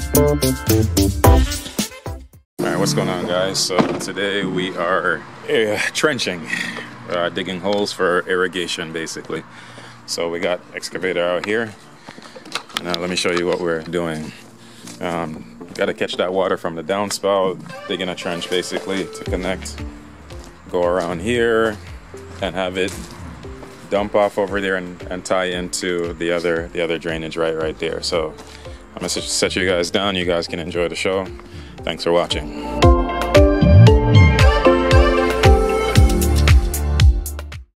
Alright, what's going on, guys? So today we are trenching, digging holes for irrigation basically. So we got excavator out here. Now let me show you what we're doing. Got to catch that water from the downspout, digging a trench basically to connect, go around here and have it dump off over there and tie into the other drainage right there. So I'm gonna set you guys down. You guys can enjoy the show. Thanks for watching.